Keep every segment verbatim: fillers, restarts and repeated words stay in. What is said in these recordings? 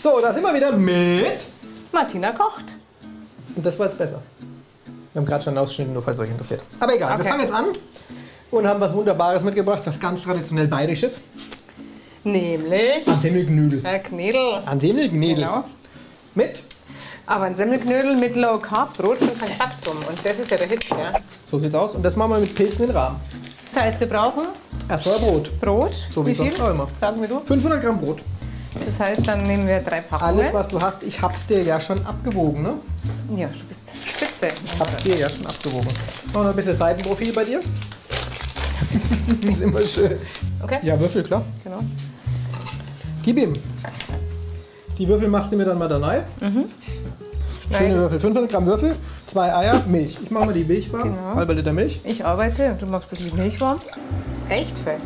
So, da sind wir wieder mit Martina kocht. Und das war jetzt besser. Wir haben gerade schon ausgeschnitten, nur falls euch interessiert. Aber egal, Okay. wir fangen jetzt an und haben was Wunderbares mitgebracht, was ganz traditionell bayerisches. Nämlich Ein Semmelknödel. Herr Knödel. Ein Semmelknödel. Genau. Mit? Aber ein Semmelknödel mit Low Carb Brot von Faktum. Und das ist ja der Hit, ja. So sieht's aus. Und das machen wir mit Pilzen in Rahmen. Das heißt, wir brauchen Erstmal Brot. Brot. So wie Wie viel? sonst auch immer. Sagen wir du. fünfhundert Gramm Brot. Das heißt, dann nehmen wir drei Packungen. Alles, was du hast, ich hab's dir ja schon abgewogen, ne? Ja, du bist spitze. Ich hab's dir ja schon abgewogen. Noch ein bisschen Seitenprofil bei dir. Das ist immer schön. Okay? Ja, Würfel, klar. Genau. Gib ihm. Die Würfel machst du mir dann mal da rein. Schöne Schneiden. Würfel. fünfhundert Gramm Würfel, zwei Eier, Milch. Ich mache mal die Milch warm. Genau. Halber Liter Milch. Ich arbeite und du machst ein bisschen Milch warm. Echt fett.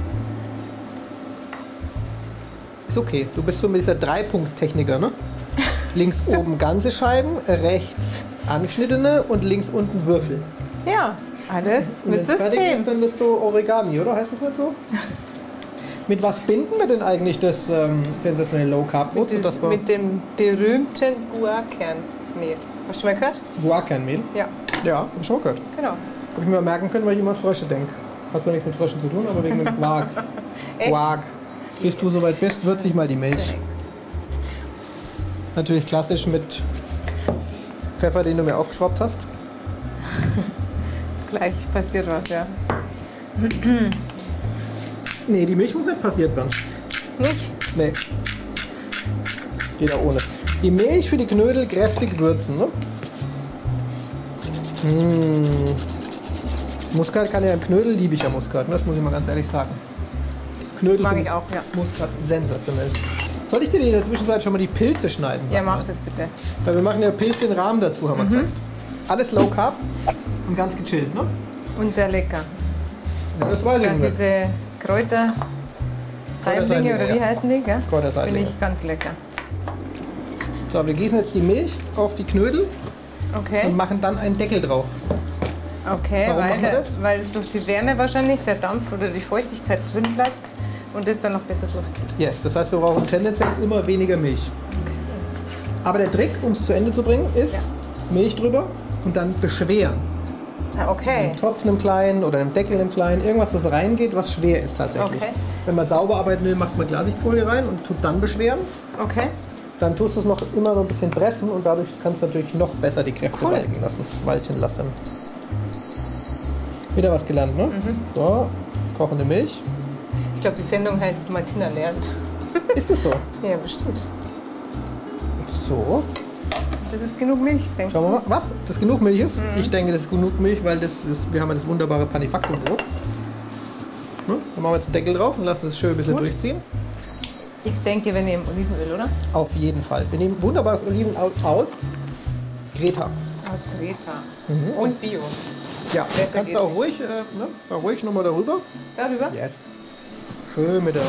Ist okay. Du bist so ein bisschen Dreipunkt-Techniker, ne? Links oben ganze Scheiben, rechts angeschnittene und links unten Würfel. Ja, alles Und mit wenn's fertig System. ist, dann wird so Origami, oder? Heißt das nicht so? Mit was binden wir denn eigentlich das ähm, sensationelle Low Carb Brot? Mit, des, mit dem berühmten Guarkernmehl. Hast du mal gehört? Guarkernmehl? Ja, Ja, hab ich schon gehört. genau. Hab ich mir merken können, weil ich immer an Frösche denke. Hat zwar nichts mit Fröschen zu tun, aber wegen dem Quark. Echt? Quark. Bis du soweit bist, würze ich mal die Milch. Natürlich klassisch mit Pfeffer, den du mir aufgeschraubt hast. Gleich passiert was, ja. Nee, die Milch muss nicht passiert werden. Nicht? Nee. Geht auch ohne. Die Milch für die Knödel kräftig würzen, ne? Mmh. Muskat kann ja im Knödel, liebe ich ja Muskat, ne? Das muss ich mal ganz ehrlich sagen. Knödel Mag finde ich auch, ja. Muskat sensationell. Soll ich dir in der Zwischenzeit schon mal die Pilze schneiden? Ja, sag mal? mach das bitte. Weil wir machen ja Pilze in Rahmen dazu, haben wir gesagt. Alles Low Carb und ganz gechillt, ne? Und sehr lecker. Ja, das weiß ich Ja, nicht. diese Kräuter, Saiblinge oder wie ja. heißen die? Gell? Kräuterseitlinge. Finde ich ganz lecker. So, wir gießen jetzt die Milch auf die Knödel und Okay, machen dann einen Deckel drauf. okay, Warum weil, machen wir der, das? weil durch die Wärme wahrscheinlich der Dampf oder die Feuchtigkeit drin bleibt und das dann noch besser durchzieht. Yes, das heißt, wir brauchen tendenziell immer weniger Milch. Aber der Trick, um es zu Ende zu bringen, ist Ja. Milch drüber und dann beschweren. Ah, okay. Einen Topf einem kleinen oder einem Deckel einem kleinen, irgendwas, was reingeht, was schwer ist tatsächlich. Okay. Wenn man sauber arbeiten will, macht man Klarsichtfolie rein und tut dann beschweren. Okay. Dann tust du es noch immer noch ein bisschen pressen und dadurch kannst du natürlich noch besser die Kräfte Cool. walten lassen, walten lassen. Wieder was gelernt, ne? Mhm. So, kochende Milch. Ich glaube, die Sendung heißt Martina lernt. Ist es so? Ja, bestimmt. So. Das ist genug Milch, denkst Schauen wir du? mal, was? Das genug Milch ist? Mhm. Ich denke, das ist genug Milch, weil das ist, wir haben ja das wunderbare Panifactum-Brot. Ne? Dann machen wir jetzt den Deckel drauf und lassen das schön ein bisschen Gut. durchziehen. Ich denke, wir nehmen Olivenöl, oder? Auf jeden Fall. Wir nehmen wunderbares Olivenöl aus Greta. Aus Greta. Mhm. Und Bio. Ja, Besser das kannst geht du auch nicht. ruhig, äh, ne? Da ruhig nochmal darüber. Darüber? Yes. Schön mit der.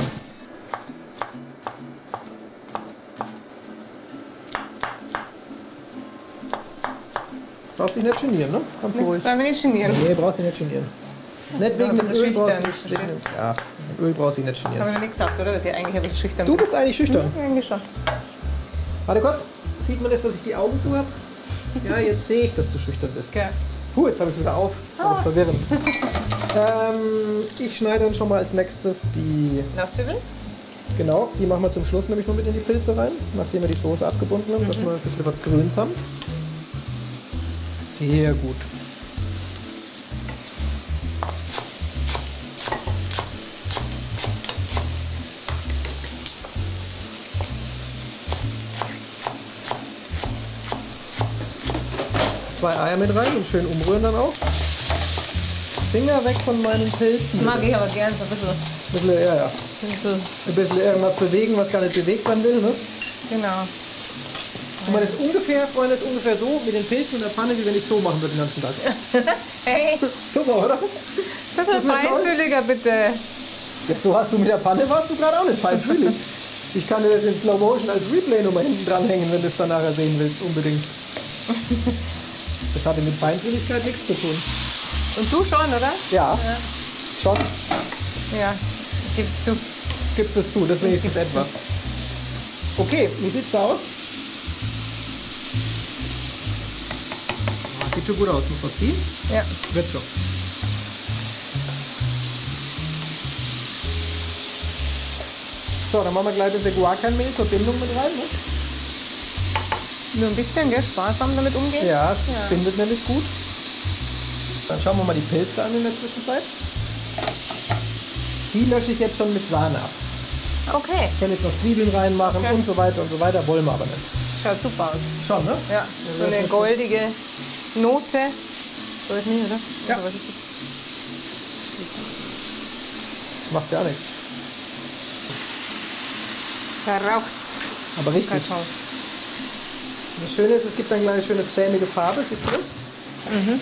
Brauchst dich nicht genieren, ne? Ganz Nichts ruhig. beim nicht genieren. Nee, brauchst dich nicht genieren. Nicht wegen ein dem bisschen Öl brauchst schüchtern, du nicht, verstehst wegen, ja, mit Öl brauchst du dich nicht Habe genieren. ich noch nicht gesagt, oder? Dass ich eigentlich ein bisschen schüchtern Du bin. bist eigentlich schüchtern. Ja, eigentlich schon. Warte kurz, sieht man das, dass ich die Augen zu habe? Ja, jetzt sehe ich, dass du schüchtern bist. Okay. Puh, jetzt habe ich es wieder auf. Das ist aber verwirrend. ähm, ich schneide dann schon mal als nächstes die, Nachzwiebeln? genau, die machen wir zum Schluss nämlich noch mit in die Pilze rein, nachdem wir die Soße abgebunden haben, dass wir ein bisschen was Grünes haben. Sehr gut. Zwei Eier mit rein und schön umrühren dann auch. Finger weg von meinen Pilzen. Mag ich aber gern so ein bisschen. Ein bisschen, ja, ja. So, Ein bisschen irgendwas bewegen, was gar nicht bewegt werden will. Ne? genau. Und man ist ungefähr, Freunde, ist ungefähr so mit den Pilzen in der Pfanne, wie wenn ich so machen würde den ganzen Tag. Hey, Super, oder? das ist feinfühliger, bitte. Jetzt so hast du mit der Pfanne, warst du gerade auch nicht feinfühlig. Ich kann dir das in Slow Motion als Replay nochmal hinten dranhängen, wenn du es dann nachher sehen willst, unbedingt. Das hatte mit Feinfühligkeit nichts zu tun. Und du schon, oder? Ja, Ja. schon. Ja, ich geb's zu. Gibst es zu, deswegen ist es Ich geb's etwas. zu. Okay, wie sieht's da aus? Oh, sieht schon gut aus. Muss man ziehen? Ja. Wird schon. So, dann machen wir gleich das Guacanmehl-Verbindung mit rein. Ne? Nur ein bisschen, gell? Sparsam damit umgehen. Ja, es ja. bindet nämlich gut. Dann schauen wir mal die Pilze an in der Zwischenzeit. Die lösche ich jetzt schon mit Sahne ab. Okay. Ich kann jetzt noch Zwiebeln reinmachen okay. und so weiter und so weiter. Wollen wir aber nicht. Schaut super aus. Schon, ne? Ja, so eine goldige Note. So ist nicht, oder? Ja. Oder was ist das? Macht gar nichts. Da raucht's. Aber richtig. Kakao. Das Schöne ist, es gibt dann gleich eine schöne sämige Farbe. Siehst du das? Mhm.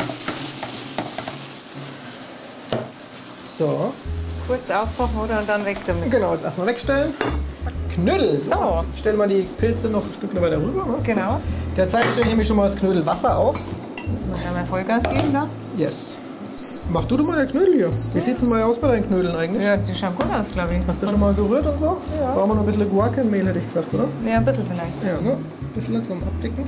So. Kurz aufkochen, oder? Und dann weg damit. Genau, jetzt erstmal wegstellen. Knödel. So. Ich stelle mal die Pilze noch ein Stück weiter rüber. Ne? Genau. Derzeit stelle ich nämlich schon mal das Knödelwasser auf. Müssen wir einmal Vollgas geben da? Yes. Mach du doch mal der Knödel hier. Wie ja. sieht's denn mal aus bei deinen Knödeln eigentlich? Ja, die schauen gut aus, glaube ich. Hast du schon mal gerührt und so? Ja. Brauchen wir noch ein bisschen Guacanmehl, hätte ich gesagt, oder? Ja, ein bisschen vielleicht. Ja, ne? Ein bisschen langsam abdicken.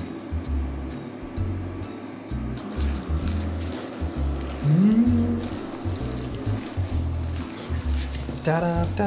Mm. Da, da, da, da,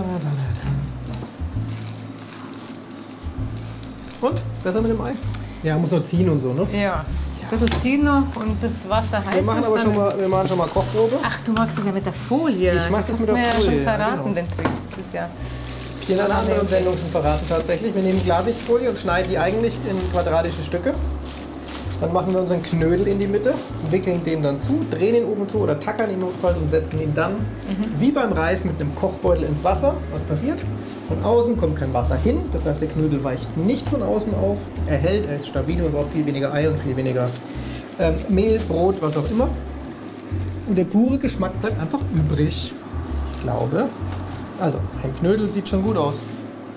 da. Und? Besser mit dem Ei? Ja, muss noch ziehen und so, ne? Ja. Ein bisschen ziehen noch und bis Wasser heiß wir machen ist. Aber schon mal, wir machen schon mal Kochprobe. Ach, du magst es ja mit der Folie. Ich mach das das hast mit der mir Folie, ja schon ja, verraten, genau. den Trick. Das ist ja In einer anderen Sendung schon verraten tatsächlich. Wir nehmen Klarsichtfolie und schneiden die eigentlich in quadratische Stücke. Dann machen wir unseren Knödel in die Mitte, wickeln den dann zu, drehen ihn oben zu oder tackern ihn notfalls und setzen ihn dann, mhm. wie beim Reis, mit einem Kochbeutel ins Wasser. Was passiert? Von außen kommt kein Wasser hin, das heißt der Knödel weicht nicht von außen auf, er hält, er ist stabil und braucht viel weniger Ei und viel weniger ähm, Mehl, Brot, was auch immer. Und der pure Geschmack bleibt einfach übrig. Ich glaube, also ein Knödel sieht schon gut aus.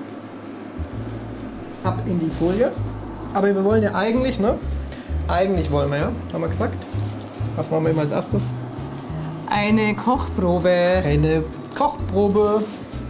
Ab in die Folie. Aber wir wollen ja eigentlich, ne? Eigentlich wollen wir ja, haben wir gesagt. Was machen wir immer als erstes? Eine Kochprobe. Eine Kochprobe.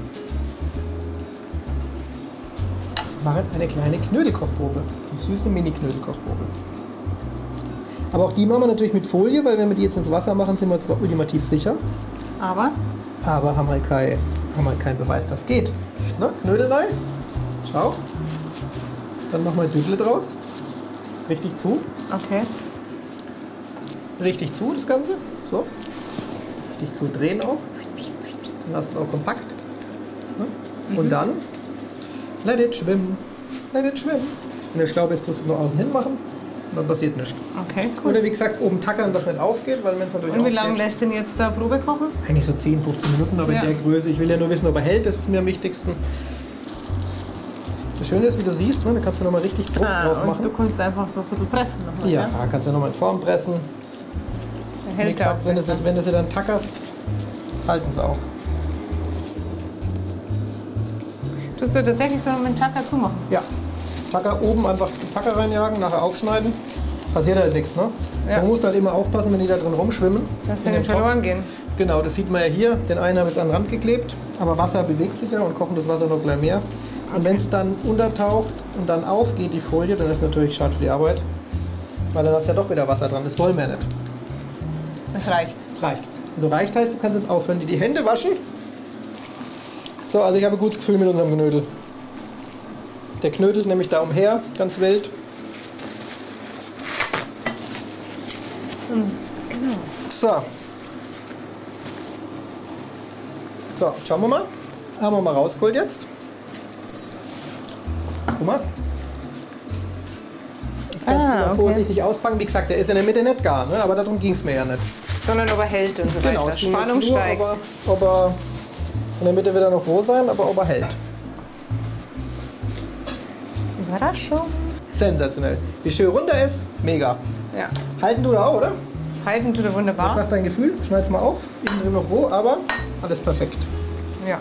Wir machen eine kleine Knödelkochprobe. Eine süße Mini-Knödelkochprobe. Aber auch die machen wir natürlich mit Folie, weil wenn wir die jetzt ins Wasser machen, sind wir zwar ultimativ sicher. Aber? Aber haben halt keinen haben halt kein Beweis, dass geht. Ne? Knödelei. Schau. Dann machen wir Düdle draus. Richtig zu. Okay. Richtig zu, das Ganze. So. Richtig zu drehen auch. Dann hast du es auch kompakt. Ne? Mhm. Und dann let it schwimmen. Let it schwimmen. Wenn der Staub ist, tust du es nur außen hin machen. Und dann passiert nichts. Okay, cool. Oder wie gesagt, oben tackern, dass nicht aufgeht, weil wenn es natürlich Und wie aufgeht, lange lässt denn jetzt da Probe kochen? Eigentlich so zehn, fünfzehn Minuten, aber ja. in der Größe. Ich will ja nur wissen, ob er hält, das ist mir am wichtigsten. Das Schöne ist, wie du siehst, ne, da kannst du nochmal richtig Druck ah, drauf und machen. du kannst einfach so ein bisschen pressen nochmal. Ja, ja? da kannst du nochmal in Form pressen. Der hält gesagt, auch wenn, du sie, wenn du sie dann tackerst, halten sie auch. Tust du tatsächlich so mit dem Tacker zumachen? Ja. Tacker oben einfach die Tacker reinjagen, nachher aufschneiden. Passiert halt nichts, ne? Ja. Man muss halt immer aufpassen, wenn die da drin rumschwimmen. Dass sie nicht verloren gehen. Genau, das sieht man ja hier. Den einen habe ich jetzt an den Rand geklebt. Aber Wasser bewegt sich ja und kochendes Wasser noch gleich mehr. Und wenn es dann untertaucht und dann aufgeht die Folie, dann ist natürlich schade für die Arbeit. Weil dann hast du ja doch wieder Wasser dran. Das wollen wir nicht. Das reicht. Das reicht. Also reicht heißt, du kannst jetzt aufhören, dir die Hände waschen. So, also ich habe ein gutes Gefühl mit unserem Knödel. Der knödelt nämlich da umher, ganz wild. Mhm, genau. So. So, schauen wir mal. Haben wir mal rausgeholt jetzt. Guck mal. Jetzt kannst Ah, du mal okay. vorsichtig auspacken. Wie gesagt, der ist in der Mitte nicht gar, ne? Aber darum ging es mir ja nicht. Sondern ob er hält und so Genau, weiter. es ging Spannung jetzt nur, steigt. Ob er, ob er in der Mitte wird er noch roh sein, aber ob er hält. Überraschung. Sensationell. Wie schön runter ist, mega. Ja. Halten du da auch, oder? Halten tut er wunderbar. Was sagt dein Gefühl? Schneid's mal auf. Innen drin noch roh, aber alles perfekt. Ja.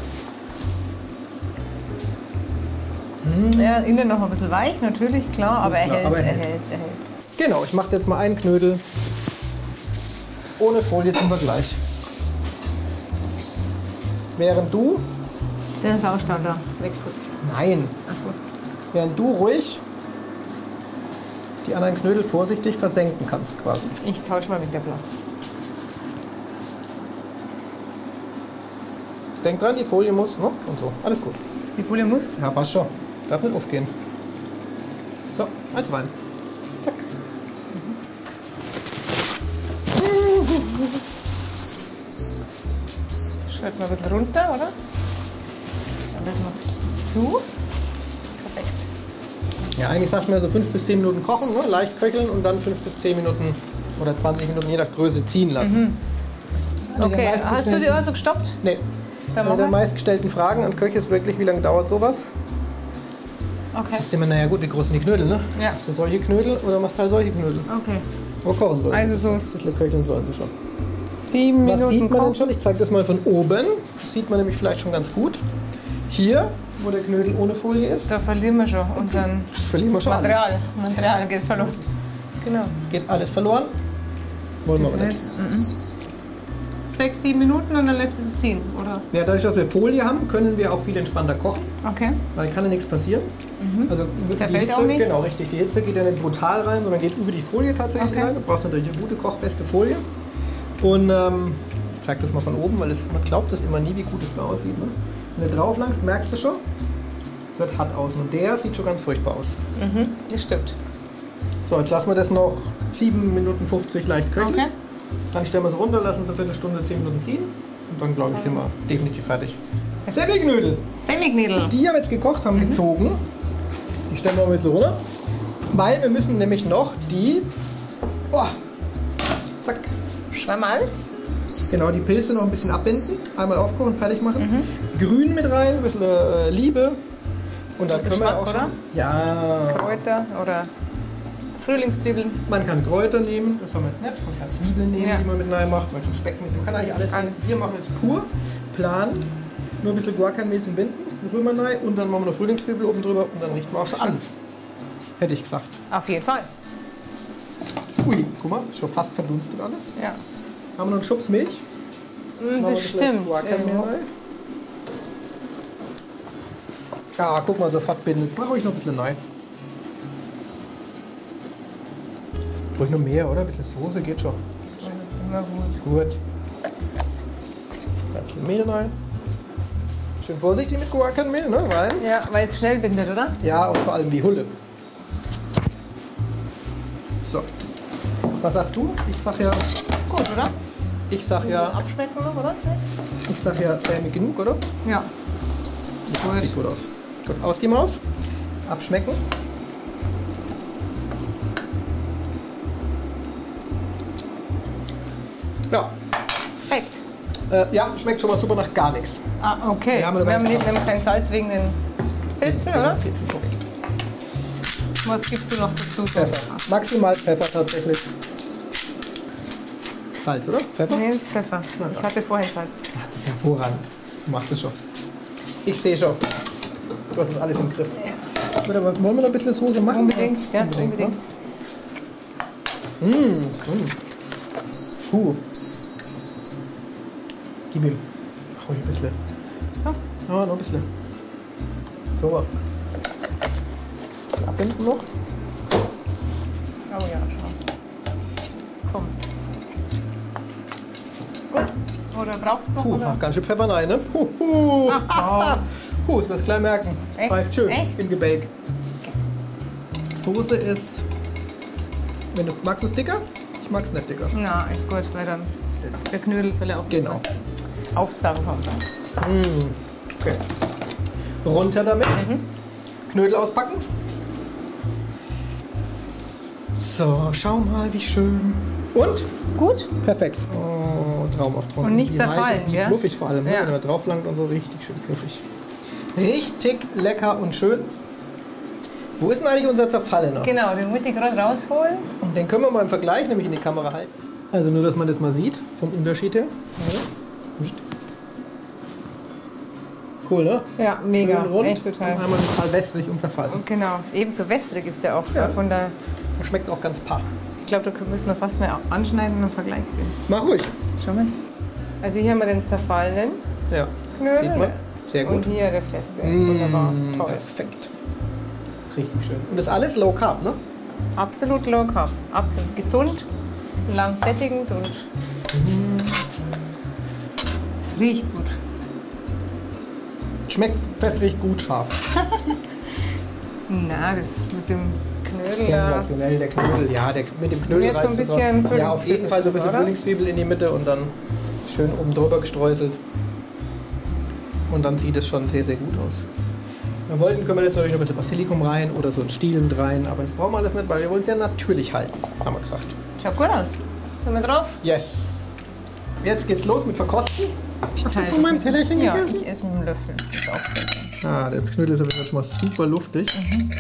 Hm. Ja, innen noch ein bisschen weich, natürlich, klar, aber, er, klar, hält, aber er er hält. hält, er hält. Genau, ich mache jetzt mal einen Knödel ohne Folie zum Vergleich. Während du Der Saustall da wegputzt. Nein. Achso. Während du ruhig die anderen Knödel vorsichtig versenken kannst quasi. Ich tausche mal mit der Platz. Denk dran, die Folie muss, ne? Und so. Alles gut. Die Folie muss? Ja, passt schon. Darf nicht aufgehen. So, eins rein. Zack. Schreib mal ein bisschen runter, oder? Alles noch zu. Perfekt. Ja, eigentlich sagt man so fünf bis zehn Minuten kochen, ne? Leicht köcheln und dann fünf bis zehn Minuten oder zwanzig Minuten je nach Größe ziehen lassen. Mhm. Okay, hast du die Öhrung gestoppt? Nee. Dann Eine der machen wir. meistgestellten Fragen an Köche ist wirklich, wie lange dauert sowas? Okay. Das ist immer, naja gut, wie groß sind die Knödel, ne? Ja. Machst du solche Knödel oder machst du halt solche Knödel? Okay. Wo kochen soll Also so ein bisschen köcheln sollen sie schon. sieben Was Minuten sieht man denn kochen. schon? Ich zeige das mal von oben. Das sieht man nämlich vielleicht schon ganz gut. Hier, wo der Knödel ohne Folie ist, Da verlieren wir schon unseren verlieren wir schon alles. Material. Material geht verloren. Genau. Geht alles verloren. Wollen wir Das aber nicht. Sechs, sieben Minuten und dann lässt es sie ziehen, oder? Ja, dadurch, dass wir Folie haben, können wir auch viel entspannter kochen. Okay. Dann kann ja nichts passieren. Also die Zerfällt Hitze, auch nicht? Genau, richtig. Die Hitze geht ja nicht brutal rein, sondern geht über die Folie tatsächlich Okay. rein. Du brauchst natürlich eine gute, kochfeste Folie. Und ähm, ich zeig das mal von oben, weil es, man glaubt das immer nie, wie gut es da aussieht. Ne? Wenn du drauf langst, merkst du schon, es wird hart außen. Und der sieht schon ganz furchtbar aus. Mhm, das stimmt. So, jetzt lassen wir das noch sieben Minuten fünfzig leicht köcheln. Okay. Dann stellen wir es runter, lassen es eine Viertelstunde, zehn Minuten ziehen. Und dann, glaube ich, sind wir definitiv fertig. Semmelknödel. Semmelknödel. Die haben jetzt gekocht, haben Mhm. gezogen. Die stellen wir mal ein bisschen runter. Weil wir müssen nämlich noch die... Oh, zack. Schwammerl. Genau, die Pilze noch ein bisschen abbinden. Einmal aufkochen, fertig machen. Mhm. Grün mit rein, ein bisschen äh, Liebe. Und dann können wir Geschmack, auch schon... oder? Ja. Kräuter oder Frühlingszwiebeln. Man kann Kräuter nehmen, das haben wir jetzt nicht. Man kann Zwiebeln nehmen, Ja. die man mit rein macht. Man kann Speck mit. Man kann eigentlich alles. Alles. Wir machen jetzt pur, plan, nur ein bisschen Guacanmehl zum Binden, Rühren rein und dann machen wir noch Frühlingszwiebel oben drüber und dann richten wir auch schon an. Hätte ich gesagt. Auf jeden Fall. Ui, guck mal, ist schon fast verdunstet alles. Ja. Haben wir noch einen Schubs Milch? Machen wir ein bisschen Bestimmt. Guacanmehl Ähm, rein. Ja, guck mal, sofort binden. Jetzt mach ruhig noch ein bisschen rein. Ruhig noch mehr, oder? Ein bisschen Soße geht schon. So ist es immer gut. Gut. Ein bisschen Mehl rein. Schön vorsichtig mit Guacanmehl, ne? Rein. Ja, weil es schnell bindet, oder? Ja, und vor allem die Hulle. So. Was sagst du? Ich sag ja, Gut, oder? ich sag ja, Abschmecken noch, oder? ich sag ja, sämig genug, oder? Ja. Ist Ja, gut. sieht gut aus. Gut, aus die Maus. Abschmecken. Ja. Perfekt. Äh, ja, schmeckt schon mal super nach gar nichts. Ah, okay. Wir haben Wir aber haben, ganz nicht- wir haben kein Salz wegen den Pilzen, oder? Pilzen, korrekt. Was gibst du noch dazu? Pfeffer. Maximal Pfeffer tatsächlich. Salz, oder? Pfeffer? Nee, das ist Pfeffer. Na, Ich ja. hatte vorher Salz. Ach, das ist hervorragend. Du machst es schon. Ich sehe schon. Du hast das alles im Griff. Wollen wir wollen wir noch ein bisschen Soße machen? Unbedingt, ja, unbedingt. unbedingt. Ne? Mmh. Mm. Puh. Gib ihm. Ach, ruhig ein bisschen. Ja. Ja, noch ein bisschen. So. Abbinden noch. Oh ja, schon. Es kommt. Gut. Oder brauchst du noch? Puh, Oder? ach, ganz schön Pfeffer rein, ne? Puh, puh. Ach, Puh, das wirst du gleich merken. Echt? Reicht schön Echt? im Gebälk. Soße ist, wenn du magst du es dicker? Ich mag es nicht dicker. Na, ist gut, weil dann der Knödel soll ja auch Genau. was aufsaugen kommen. Mm. Okay. Runter damit. Mhm. Knödel auspacken. So, schau mal, wie schön. Und? Gut. Perfekt. Oh, traumhaft. Und nicht Wie zerfallen, weich, Wie gell? fluffig vor allem, ne? Ja. Wenn man drauf langt und so, richtig schön fluffig. Richtig lecker und schön. Wo ist denn eigentlich unser Zerfallener? Genau, den wollte ich gerade rausholen. Und den können wir mal im Vergleich nämlich in die Kamera halten. Also nur, dass man das mal sieht, vom Unterschied her. Cool, ne? Ja, mega. Schön rund Echt total. Und einmal total wässrig und zerfallen. Und genau, ebenso wässrig ist der auch. Ja. Von der, Der schmeckt auch ganz paar. ich glaube, da müssen wir fast mal anschneiden und im Vergleich sehen. Mach ruhig. Schau mal. Also hier haben wir den zerfallenen Ja, Knödel. sieht man. Sehr gut. Und hier der feste. Mmh, Wunderbar. Toll. Perfekt. Richtig schön. Und das ist alles Low Carb, ne? Absolut low carb. Absolut gesund, lang sättigend und Mhm. es riecht gut. Schmeckt pfeffrig, gut, scharf. Na, das mit dem Knödel da. Sensationell, der Knödel. Ja, der, mit dem Knödel Jetzt so ein reißt es bisschen auch. Ja, auf jeden Fall so ein bisschen oder? Frühlingszwiebel in die Mitte und dann schön oben drüber gestreuselt. Und dann sieht es schon sehr, sehr gut aus. Wenn wir wollten, können wir jetzt natürlich noch ein bisschen Basilikum rein oder so ein Stiel mit rein. Aber das brauchen wir alles nicht, weil wir wollen es ja natürlich halten, haben wir gesagt. Schaut gut aus. Sind wir drauf? Yes. Jetzt geht's los mit Verkosten. Ich Hast du von meinem Tellerchen Ja, gegessen? ich esse mit dem Löffel. Ist auch sehr gut. Ah, der Knödel ist aber schon mal super luftig.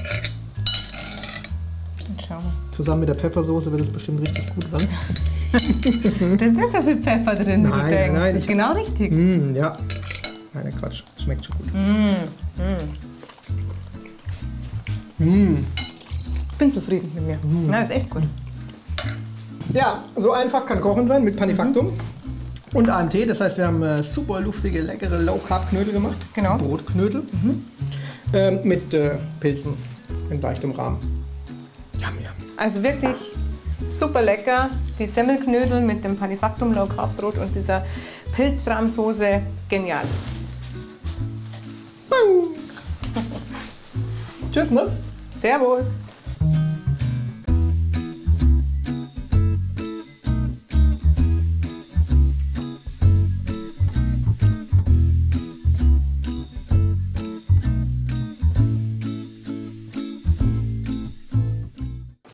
Und schauen wir. Zusammen mit der Pfeffersoße wird es bestimmt richtig gut ran. Da ist nicht so viel Pfeffer drin, wie du Nein, denkst. nein, Das ist ich- genau richtig. Mm, ja. Nein, Quatsch. Schmeckt schon gut. Mm. Ich bin zufrieden mit mir. Na, ist echt gut. Ja, so einfach kann Kochen sein mit Panifactum und A M T. Das heißt, wir haben äh, super luftige, leckere Low-Carb-Knödel gemacht. Genau. Brotknödel. Ähm, mit äh, Pilzen in leichtem Rahmen. Ja, ja. Also wirklich super lecker. Die Semmelknödel mit dem Panifactum Low Carb Brot und dieser Pilzrahmsoße. Genial. Tschüss, ne? Servus.